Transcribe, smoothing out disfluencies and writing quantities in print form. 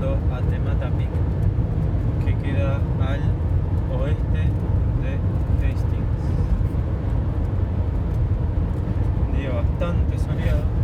llegando a Tematapik, que queda al oeste de Hastings. Un día bastante soleado.